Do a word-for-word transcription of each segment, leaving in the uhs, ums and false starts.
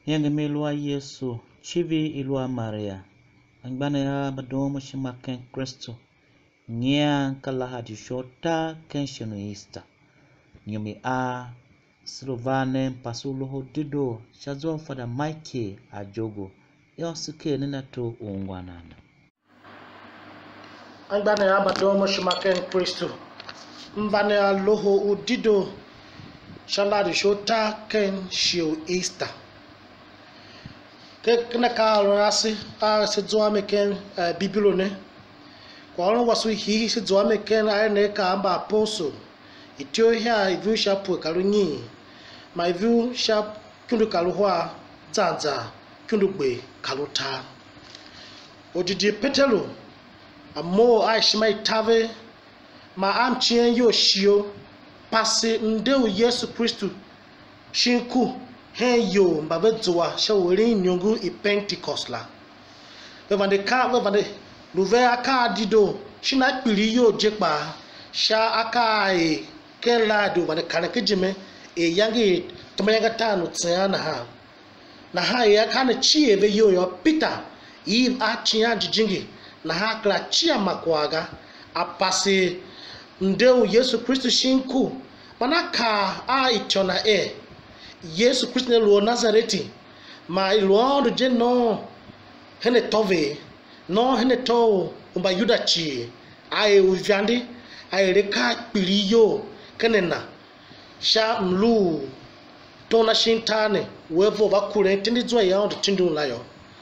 Yang melua Yesu, chivi ilua Maria. Angbana ya madomo shimaken Kristo. Nya kalaha di shota kenshino ista. Nyumi a Slovane pasuluho dido shazwa fada Mike ajogo. Yosuke ninato ungwanana. Angbana ya madomo shimaken Kristo. Mbana ya loho udido shala di shota kenshio ista. Kena kalo nasi a se zoa meken bibilone kwa ono wasu hi se zoa meken a ne ka amba aposo itio hia ivu sha pu kalunyi ma ivu sha kundu kaluhwa zanza kundu gbe kaluta odidi petelo amo a shima itave ma amchien yo shio pase ndeu Yesu Kristo shinku hen yo mbabe zoa sha wori nyongu i Pentecost la we van de ka we van de louver aka dido shina piri yo jepa sha aka e kela do van de kana kejime e yangi tomayanga tanu tsana ha na ha ya kana chi ebe yo yo Peter i a chia jijingi na ha kla chia makwaga apase ndeu Yesu Kristo shinku manaka a itona e Yesu Kristo ne luo Nazareti ma luo do je no hene tove no hene to umba yuda chi ai uvyandi ai reka piliyo kenena sha mlu tona shintane wevo bakure tindi zwa ya ndo tindu layo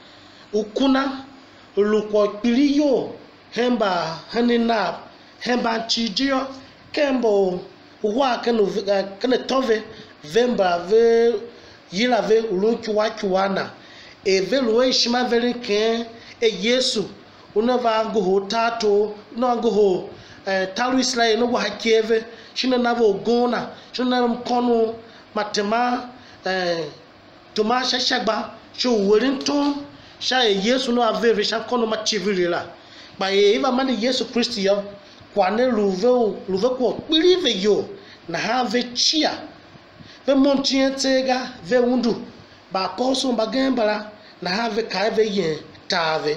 ukuna lukwa piliyo hemba hanena hemba chijio kembo wa kenu kene tove vemba ve yila ve ulunkiwa kiwana e ve luwe shima veli ken e Yesu unava nguho tato no nguho eh, talu Israel no wa kieve shina navo gona shina mkono matema eh, toma shashagba sho werinton sha e Yesu no aveve sha kono machivilila ba e iva mani Yesu Kristo yo kwane luve luve ko believe yo na have chia ve montien tega ve undu ba koso mbagembala na have ka ve yen tave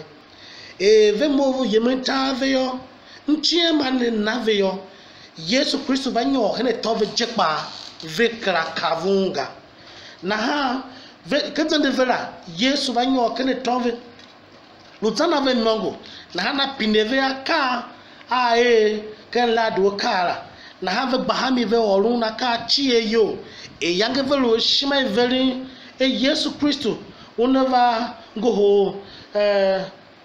e ve movu yemen tave yo nchie mane na ve yo Yesu Kristo banyo hene tove jekpa ve kra kavunga na ha ve kenzende vera Yesu banyo kene tove lutana ve nongo na hana pineve aka a e ken ladu kala na have bahami ve orun na ka chie yo e yange velo shima veli e Yesu Kristo unava ngoho eh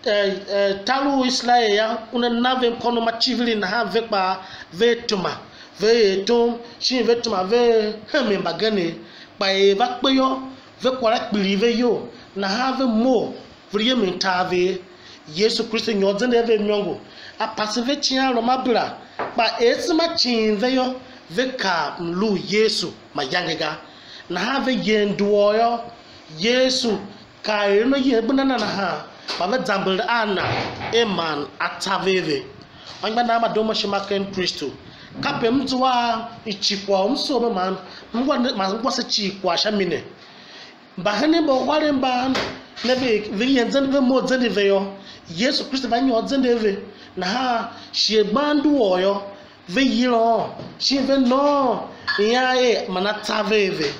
eh talu Israel ya una nave kono machivili na have pa vetuma ve tom shin vetuma ve heme bagane pa e ba peyo ve kwara pilive yo na have mo vriye mentave Yesu Kristo nyodzen eve nyongo a pasive chia ro mabra pa esima chinve yo veka mlu Yesu mayangega na have yenduo yo Yesu kai no yebuna na ha ba ve zambel ana eman ataveve anga na madomo shimaken Kristo kape mtuwa ichikwa umso be man mgwa mgwa se chikwa shamine bahane bo wale mba nebe viyenzen ve mo zende yo Yesu Kristo banyo zende ve na ha shiebandu oyo ve yilo shive no ya e manataveve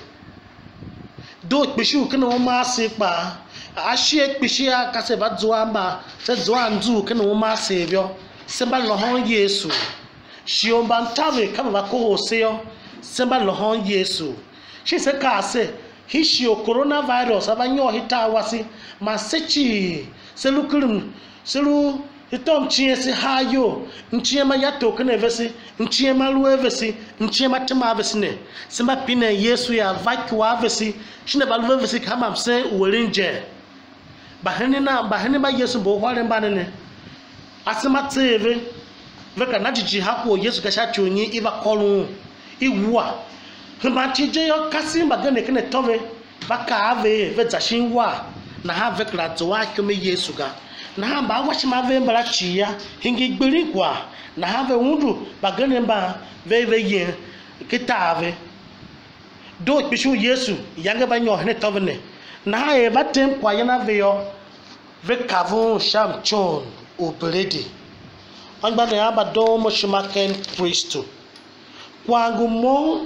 do kpishu kana wo ma se pa a shie kpishi aka se ba zoamba se zoanzu kana wo ma se byo se ba lo hon Yesu shiomba ntave kama ba ko hoseyo se ba lo hon Yesu shi se ka se hishio coronavirus abanyo hitawasi masechi selukulum selu itom chiesi hayo nchiema yato kana vesi nchiema luevesi nchiema tema vesi ne simba pine Yesu ya vakwa vesi shine balu vesi kama mse uwelinje bahani na bahani ba Yesu bo hware mbanene asema teve veka najiji hapo Yesu kasha chonyi iba kolu iwua hamba chije yo kasimba gane kene tove baka ave veza shinwa na have kla wa kome Yesu ga na hamba washima ve mbara chia hingi gbirikwa na have wundu bagane mba ve ve yen kitave do bishu Yesu yange banyo hene tovene na e batem kwa yana veyo ve kavon sham chon obredi angba na abado mo shimaken Kristo kwangu mo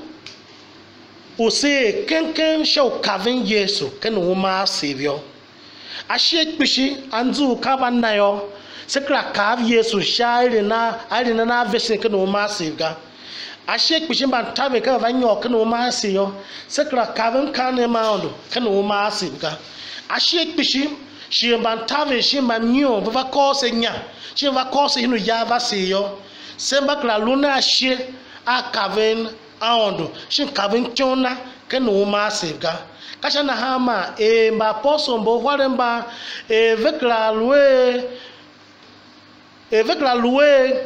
ose kenken show kavin Yesu ken wo ma savior ashe kpishi anzu kaban na yo sekra kav Yesu shaire na ari na na version ken wo ma savior ashe kpishi ban tabe ka vanyo ken wo ma savior sekra kavin kan e ma ondo ken wo ma savior ashe kpishi shi ban tabe shi man nyo va ko se nya shi va ko se hinu ya va savior semba kla luna ashe a kavin aondo shin kavin chona ken wo ma savior kasha na hama e mba poso mbo hware mba e vekla lue e vekla lue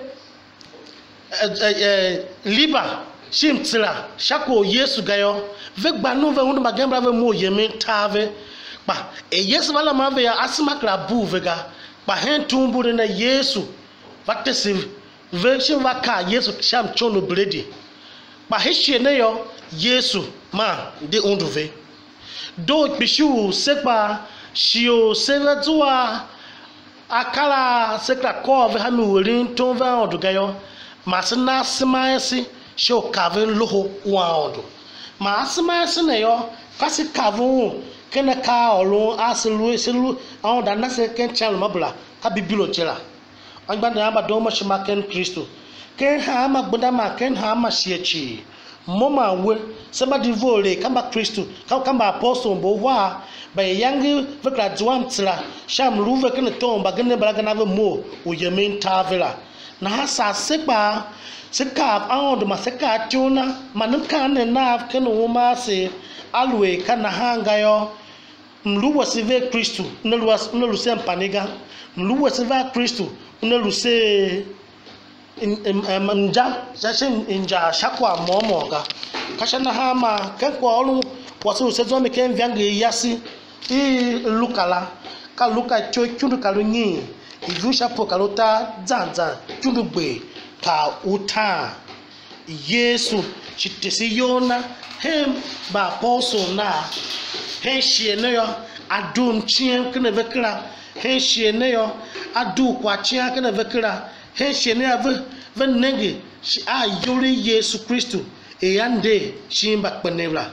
liba shimtila shako Yesu gayo vegba no ve hundu magembra ve mo yeme tave pa e Yesu vala mave ya asima kla bu vega pa hen tumbu na Yesu vatesi ve shim vaka Yesu sham chono bledi pa hishie ne yo Yesu ma de unduve do bishu sekpa shio sevetua akala sekra kove hami werin tonva odugayo masina simaesi sho kavin loho waondo masima ne yo kasi kavun kena ka olu aselu selu on da na se ken chal mabla ka bibilo chela angba na ba do mo shima ken Kristo ken ha ma gbunda ma ken ha ma shiechi moma we somebody vole kamba Kristo kamba apostle mbo wa ba yangi vekla duam tsla sham luve ken tomba gene balaga na mo o yemin tavela na hasa sekpa sekap aondo maseka tuna manka ne na ken wo ma se alwe kana hanga yo mluwa sive Kristo nluwa nluse mpaniga mluwa sive Kristo nluse mja jashin inja shakwa momoga kashana hama kenkwa olu wasu sezo me ken vyange yasi i lukala ka luka cho chundu kalunyi ivusha po kalota zanza chundu gbe ka uta Yesu chitesi yona hem ba apostle na he shiene yo adum chien kene vekra he shiene yo adu kwa chien kene vekra he shiene ave venenge shi a yuri Yesu Kristo e yande shimba kpenebla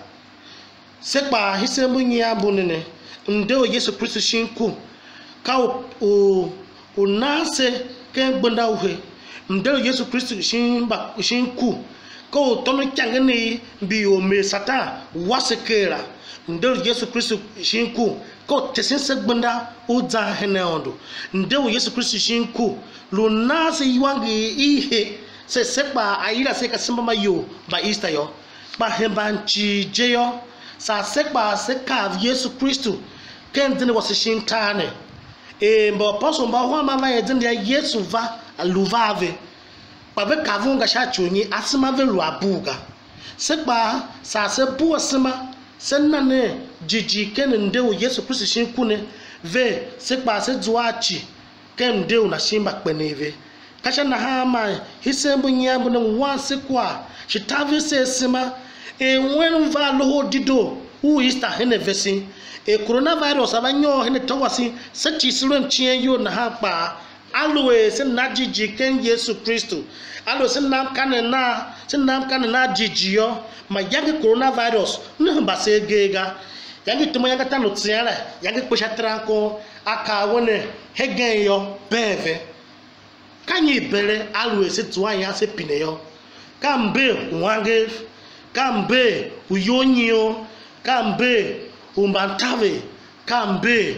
sekpa hisembu nya bunene ndo Yesu Kristo shinku ka o o nase ken gbonda uhe ndo Yesu Kristo shimba shinku ko tono changani bi o me sata wasekera ndo Yesu Kristo shinku ko tesense gbonda o za heneondo ndo Yesu Kristo shinku lo nase yiwangi ihe se sekpa ayira se kasimba mayo ba Easter yo ba hembanchi jeyo sa sekpa seka Yesu Kristo ken dine wasishintane e mbo apostle mba ho mama yedinde Yesu va aluvave pa ve kavunga shachonyi asima ve lu abuga sekpa sa se bu asima senane jiji ken ndewo Yesu Kristo shinkune ve sekpa se duachi ken ndewo na shimba kpeneve kasha na hama hisembu nyambu na wansi kwa shitavi se sima e wen va loho dido u Easter hene vesi e coronavirus abanyo hene tawasi sachi silwen chien yo na hapa alwe sen najiji ken Yesu Kristo alwe sen nam kanena sen nam kanena jijiyo ma yangi coronavirus no mbase gega yangi tumo yanga tanu tsiala yangi pusha tranko aka wone hegen yo beve kanyi bele alwe se tuanya se pineyo kambe wange kambe uyonyo kambe umbantave kambe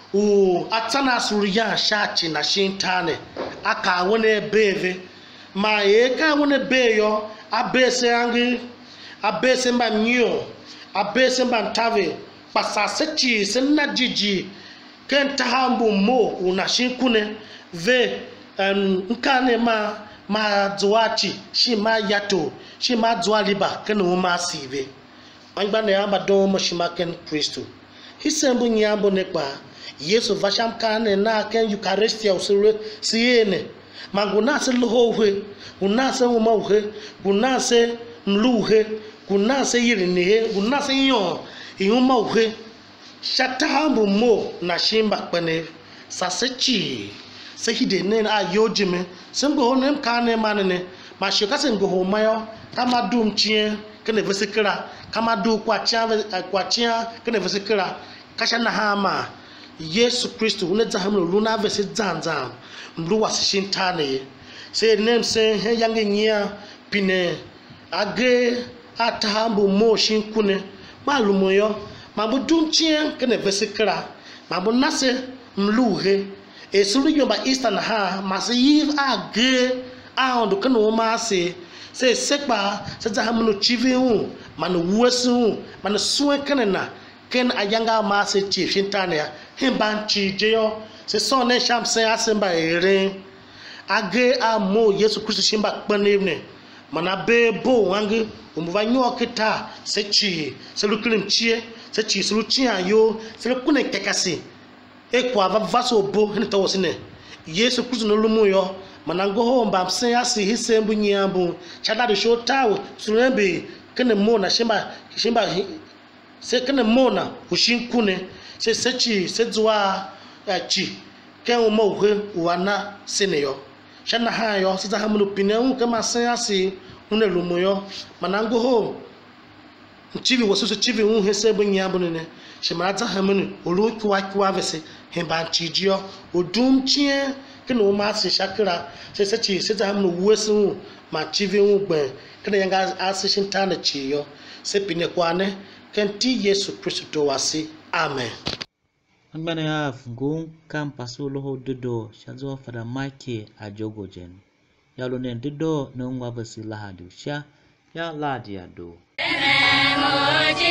u atana suriya shachi na shintane aka wone beve ma e ka wone beyo abese angi abese mbanyo abese mbantave pasasechi senajiji kenta hambu mo unashinkune ve um, nkane ma ma duachi shima yato shima dualiba kenu ma sive angba ne amba do mo shima ken Kristo hisembu nyambo nekpa Yesu vasham kane na ken Eucharistia usure siene manguna se lohowe unase umauhe unase mluhe kunase yirinihe unase yo iumauhe shatahambu mo na shimba kpene sasechi se hide ne a yojime semgo nem kane manene ma shoka sengo ho mayo kama dum chie kene vesikira kama du kwachia kwachia kene vesikira kasha na hama Yesu Kristo une zahamu luna vesi zanzam mlu wasishintane se nem se he yange nyia pine age atahambu mo shinkune malumoyo mabu dumchie kene vesikira mabu nase mluhe e sulu yomba Easter na ha mase yiv age a ondo kene mase se sekba se zahamu no chivi hu manu wesu manu suwe kene na ken ayanga mase chief shintane ya himban chijeyo se sonne shamse asemba ere age amo Yesu Kristo shimba kpanevne mana bebo wangi umuva nyokita se chi se luklim chie se chi se luchi ayo se lukune kekasi e kwa vaso bo hinta wosine Yesu Kristo no lumuyo mana ngoho mbamse asi hisembu nyambu chada de shotawo sulembe kene mona shimba shimba se kene mona ushinkune se sechi se zwa chi ken mo hwe wana seneyo shana hayo se zahamu pinu kama se asi une lumoyo manango ho chivi wosusu chivi un hesebu nyambu ne shemara zahamu olu kwa kwa vese hemba chijio odum chie kene ma se shakira se sechi se zahamu wesu ma chivi un gbe kene yanga asishin tana chiyo se pine kwane kenti Yesu Kristo to wasi amen. Angbana ya fungu kampasu loho dodo shazo fada Mike ajogojen ya lo nen dodo no ngwa basi lahadu sha ya ladia do.